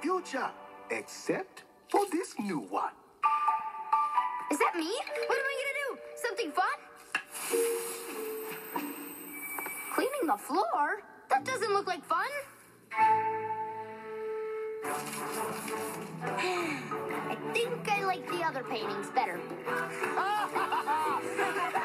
future, except for this new one. Is that me? What am I gonna do? Something fun? Cleaning the floor? That doesn't look like fun. I think I like the other paintings better.